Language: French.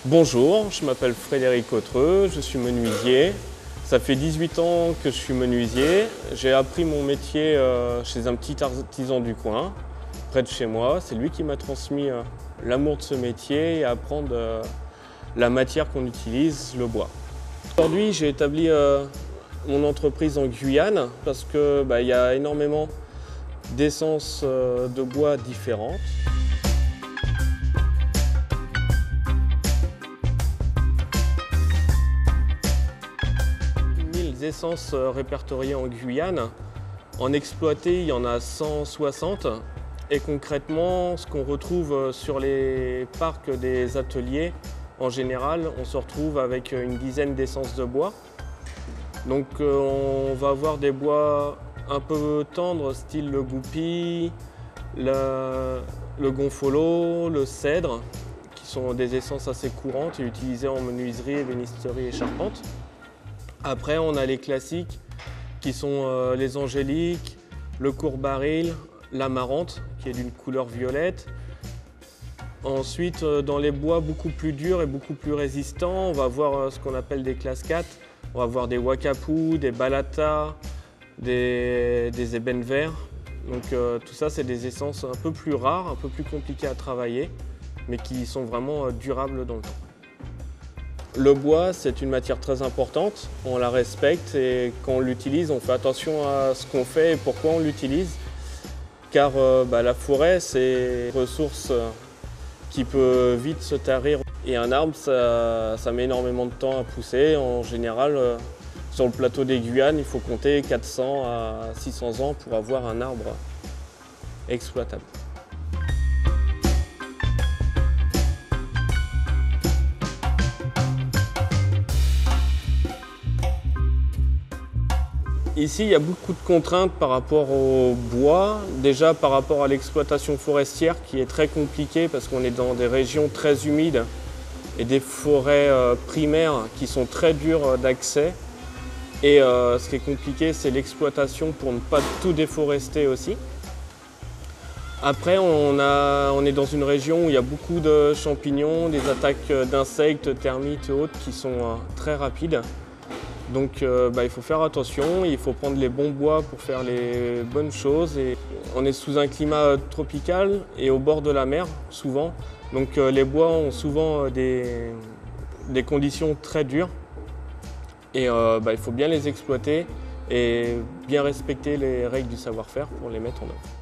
Bonjour, je m'appelle Frédéric Autreux, je suis menuisier. Ça fait 18 ans que je suis menuisier. J'ai appris mon métier chez un petit artisan du coin, près de chez moi. C'est lui qui m'a transmis l'amour de ce métier et apprendre la matière qu'on utilise, le bois. Aujourd'hui, j'ai établi mon entreprise en Guyane parce que y a énormément d'essences de bois différentes. Les essences répertoriées en Guyane. En exploité, il y en a 160. Et concrètement, ce qu'on retrouve sur les parcs des ateliers, en général, on se retrouve avec une dizaine d'essences de bois. Donc on va avoir des bois un peu tendres, style le goupi, le gonfolo, le cèdre, qui sont des essences assez courantes et utilisées en menuiserie, ébénisterie et charpente. Après, on a les classiques qui sont les angéliques, le courbaril, l'amarante qui est d'une couleur violette. Ensuite, dans les bois beaucoup plus durs et beaucoup plus résistants, on va avoir ce qu'on appelle des classes 4. On va avoir des wakapus, des balata, des ébènes verts. Donc tout ça, c'est des essences un peu plus rares, un peu plus compliquées à travailler, mais qui sont vraiment durables dans le temps. Le bois, c'est une matière très importante, on la respecte et quand on l'utilise, on fait attention à ce qu'on fait et pourquoi on l'utilise. Car la forêt, c'est une ressource qui peut vite se tarir. Et un arbre, ça met énormément de temps à pousser. En général, sur le plateau des Guyanes, il faut compter 400 à 600 ans pour avoir un arbre exploitable. Ici, il y a beaucoup de contraintes par rapport au bois. Déjà par rapport à l'exploitation forestière qui est très compliquée parce qu'on est dans des régions très humides et des forêts primaires qui sont très dures d'accès. Et ce qui est compliqué, c'est l'exploitation pour ne pas tout déforester aussi. Après, on est dans une région où il y a beaucoup de champignons, des attaques d'insectes, termites et autres qui sont très rapides. Donc il faut faire attention, il faut prendre les bons bois pour faire les bonnes choses. Et on est sous un climat tropical et au bord de la mer, souvent. Donc les bois ont souvent des conditions très dures. Et il faut bien les exploiter et bien respecter les règles du savoir-faire pour les mettre en œuvre.